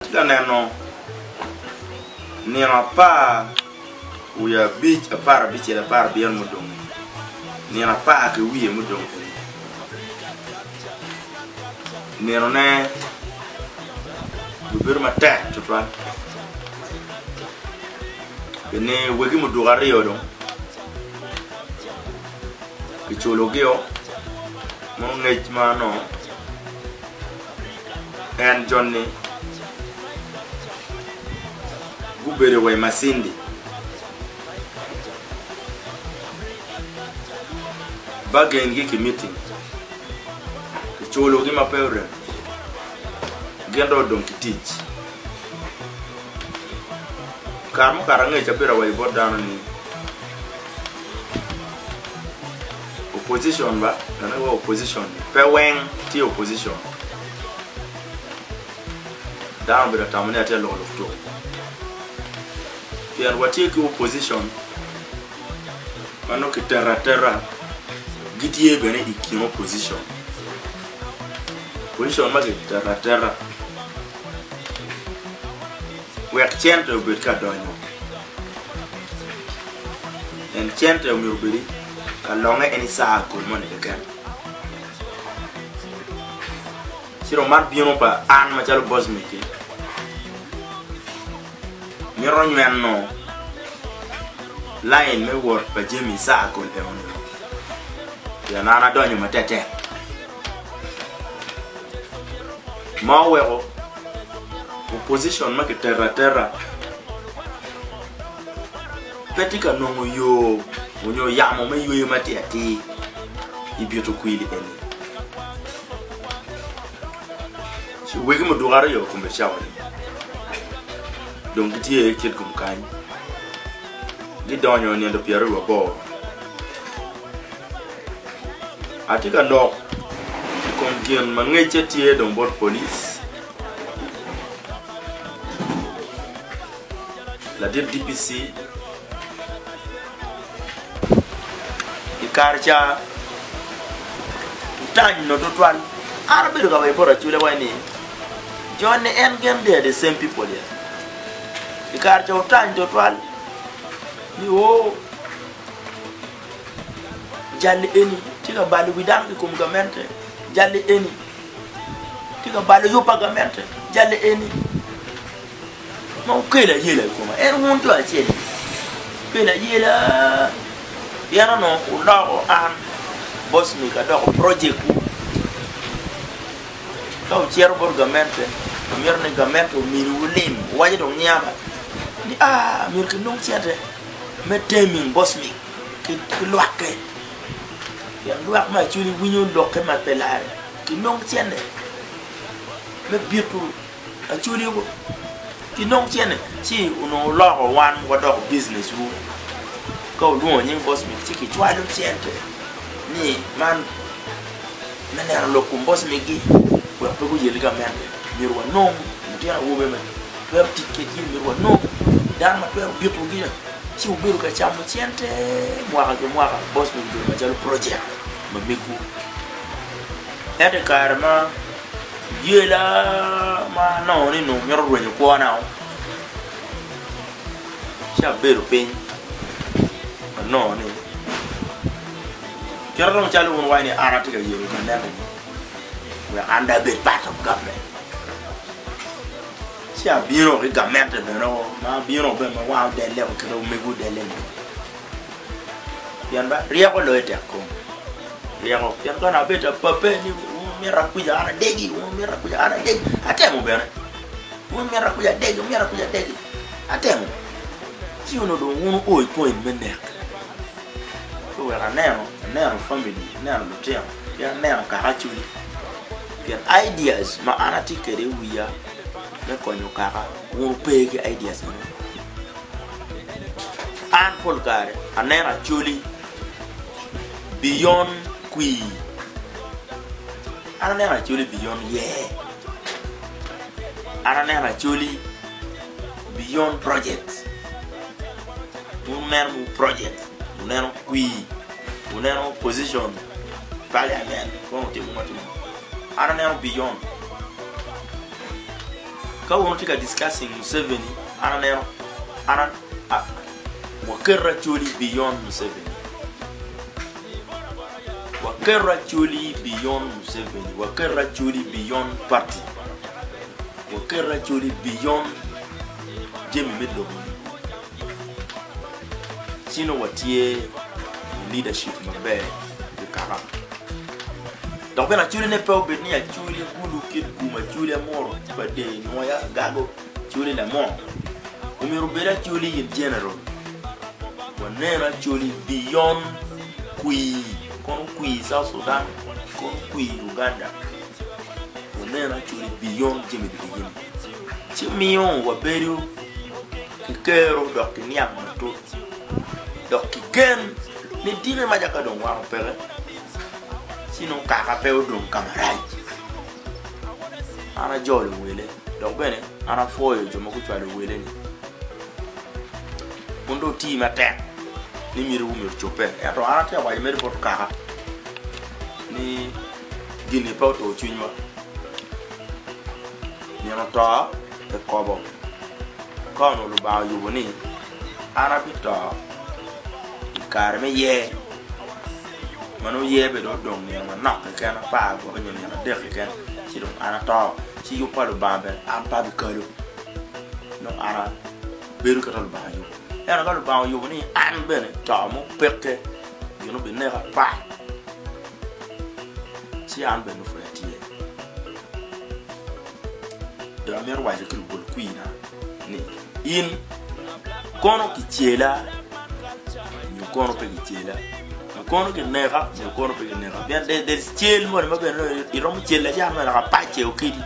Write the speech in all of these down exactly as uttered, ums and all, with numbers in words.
Tika neno nena pa uya beach a para beach la para bien mudong. Nena pa ke wiye mudong. Neno ne bubir mata tutwa. Bene wegi mudugari yodo. Kichulogeo mongej mano en Johnny gubere way masindi bagen gi meeting kichologi mapewre gendo don kitich karmo karange chapira way bodano ni opposition ba na go opposition pe wen ti opposition down bira tamane ate lo of to pian wati ki opposition mano ki terra terra gitie bene iki opposition opposition ma ki terra terra we accent of bit ka donyo en chente o mirbiri kalonga eni saa ko mo ne kan siro mar bieno pa an ma chalo boss mi ke mi ronyen no line me wor pa jemi saa ko le on ya nana donyo matete ma wero opposition ma ke terra terra petika no yo Unyo yamo me yoye mati ati ibioto kuili eni. Si wegi mo dugare yo kumbe shawani. Donc tiye kid kum kany. Gi donyo ni ndo piaru wa bo. Atika no kom kien mangeche tiye don bot police. La D P C Karcha Tany no total Arabe do gawai pora chule wani John and Gen they are the same people here. The Karcha Tany total Ni o Jali eni Tika bali widangi kum gamente Jali eni Tika bali yupa gamente Jali eni Ma ukela yela kuma En huntu acheli Ukela yela Yana no ulago an boss mi ka do project ku ka chero bor gamente mir ne gamente mi wulim waje do nyama ni ah mir ke nong tiate me teming boss mi ki ki loake ya loak ma chuli winyo doke ma pelare ki nong tiende me bitu a chuli ko ki nong tiende si uno logo wan wado business wu Go do any boss me take it while you ni man manera lo con boss me gi wa pego yeliga men mirwa no ndia wo be men per ticket yi mirwa no dan ma per bitu gi ci ubiru ka chamu ciente mwaka ke mwaka boss me gi ma jalo project ma miku ede karma yela ma no ni no mero ro ni ko na cha beru pen No, no. Kero no chalo un wine arati ka yewu ka ndani. We under the part of government. Si a biro ri government de no, ma biro be ma wa de le ko no megu de le. Yan ba ria ko lo ete ko. Ria ko yan ko na beta pape ni mi rakuja ana degi, mi rakuja ana degi. Atemu bene. Mi rakuja degi, mi rakuja degi. Atemu. Si uno do uno oi point menek. We are nero, nero family, nero lutia, ya nero karachuli. Ya ideas ma anatike de wiya me konyo kara, wo pege ideas no. An polgare, anera chuli beyond qui. Anera chuli beyond yeah. Anera chuli beyond project. Un project. Uneno qui uneno position parliament comme te mo te ana neno beyond ka wono tika discussing Museveni ana nero ana wakerra choli beyond Museveni wakerra choli beyond Museveni wakerra choli beyond party wakerra choli beyond Jimmy Medlo sino watie leadership mabe de kara donc la chuli ne peut obtenir chuli gulu kid kuma chuli moro pade noya gago chuli la mort umirubera chuli in general wanera chuli beyond kui kon kui South Sudan kon kui Uganda wanera chuli beyond Jimmy Begin chimion waberu kikero dokiniam to dokiken ni dire majaka don waro pere sinon kaka pe odon camarade ana jole wele donc bene ana foyo jomo ko twale wele ni mundo ti matin ni miru mi chope e to ana te wa yimere pot kaka ni gini pa to chinwa ni ana ta e kobo kono lu ba yubo ni ana pita karme ye manu ye be do dong ne ma nak ka na pa go ko nyanya de ka ci do ana to ci yu pa lu ba be am pa bi kalo no ara beru ka lu ba yu ya na lu ba yu ni an be ne to mo peke you no be ne ka pa ci an be no fa ti de la mer wa je kul bol kuina ni in kono ki tiela ni kono pe ki tiela kono ke nera ni kono pe nera bien de de tiel mo ma be no i rom tiela ja ma la pa che o kidi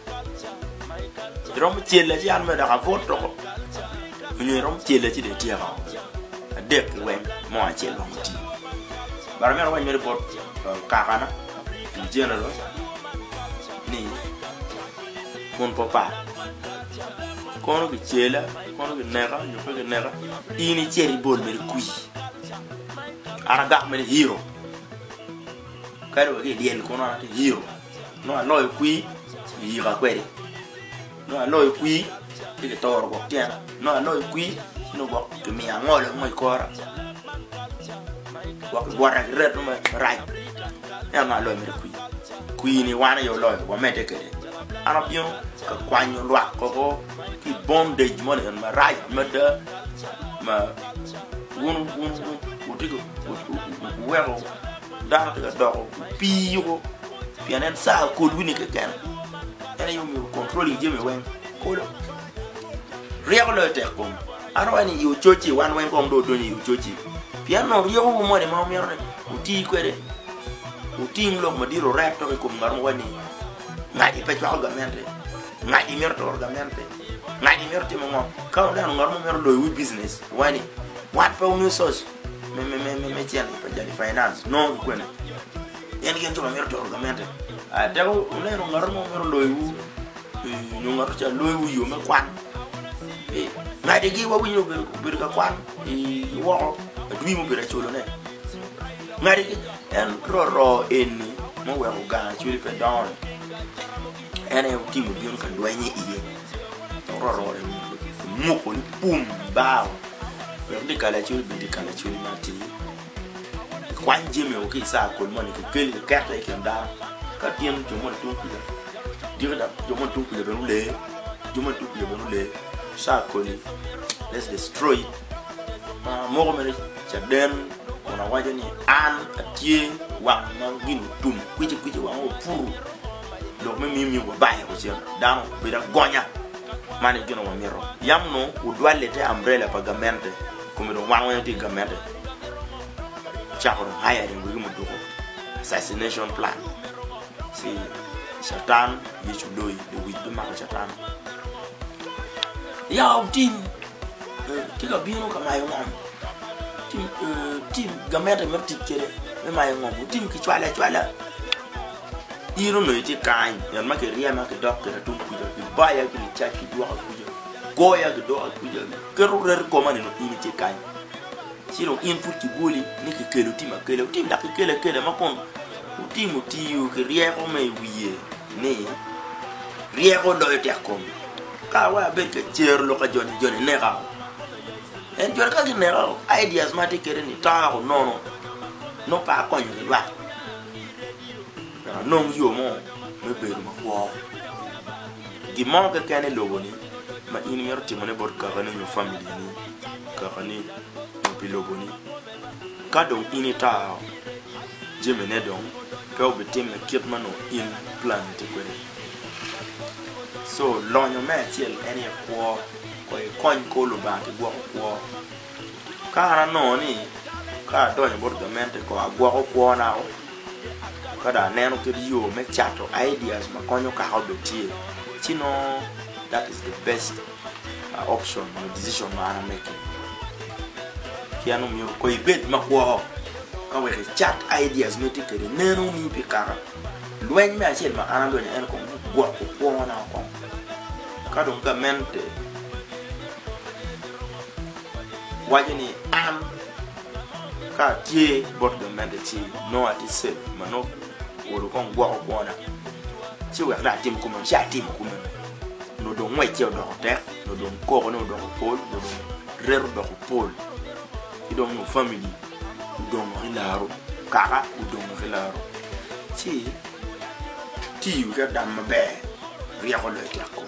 rom tiela ja ma da voto ko ni rom tiela ci de tiera de ke we mo a tiela mo ti bar mer wa ni report ka kana ni general ni mon papa kono ke tiela kono ke nera ni pe ke nera ini tieri bol mer kui ana gak me hero kare wa ke liel kono ana hero no alo kui yi ga kwere no alo kui ke toro ko tiana no alo kui no go ke mi angol mo ikora wa ke bora red no right ya na alo me kui kui ni wana yo lo wa mete ke ana pion ka kwanyo lo ko ko ki bondage mo ne ma right ma da ma wonu wonu utigo wero dara te do piyo pianen sa ko luni ke kan ene yo mi controlling je me wen ko lo riego lo te ko aro ani yo chochi wan wen ko do do ni yo chochi piano yo mo de ma mi ro uti kwere uti nglo ma diro rap to ko ngar mo wani ngadi pe ko gamente ngadi merto orgamente ngadi merto mo ka da ngar mo mer do wi business wani what pa unu sos me me me me tiene pa jali finance no kwene yen gen to mer to orgamente a te ko ne no ngar mo mer loyu no ngar cha loyu yo me kwan e ngadi gi wa wi no bir ka kwan e wo dwi mo bira cholo ne ngadi gi en ro ro en mo wa ko ga chuli pe down ene ti mo bi no ka dwenye iye ro ro mo ko ni pum ba ndi kala chuli ndi kala chuli mati kwanje me oki sa ko mo ni ke kele ka ta ke nda ka tien to mo to ku dire da to mo to ku le no le to mo to ku le no le sa ko ni let's destroy ma mo ko me cha den ona waje ni an atie wa mangin tum kwije kwije wa o puru do me mi mi wa ba ya ko chen dan be da gonya mani gino wa miro yamno u doit l'être umbrella pagamento come do wan wan ti gamento chakoro haya ni wi mu do assassination plan si satan yichu doi de wi do ma satan ya team kika bino kama yo ngom team team gamento merti kere me ma yo ngom team ki chwala chwala iro no iti kan yan ma ke ria ma ke doctor tu ku de baya ki cha ki do ku je goya ke do ku je ke ro re ko ma ni no iti kan siro input ki boli ni ke kelo ti ma kelo ti da ke kele kele ma kon ti mu ti u ke ria ko me wiye ni ria ko do te ko ka wa be ke cher lo ka joni joni ne ga en joni ka ne ga ideas ma te kere ni ta ko no no no pa ko ni wa no yo mo me be ma ko gi mo ka kane logo ni ma in yor ti mo ne bot ka ne yo family ni ka ni pi logo ni ka don ini ta jeme ne don ka obi tim me kit mano in plan te kwere so lonyo me tiel eni ko ko e kon ko lo ba ke gwo ko ka ra no ni ka do ni bot mente ko agwo ko ko na o ka da neno ke yo me chato ideas ma konyo ka obi tie chino that is the best uh, option or decision ma na making kiano mi ko ibet ma ko ka we chat ideas me te kere neno mi pe ka lwen me achel ma ana do ni en ko gwo ko ko na ko ka don ka mente wajini am ka tie bot de mente chi no ati se mano woro kon gwo ko na chi we na tim ko man sha tim ko man no do ngwe ti do te no do ko no do pol no do rero do pol idon no family idon hilaro kaka idon hilaro chi ti we ga dam be riya ko le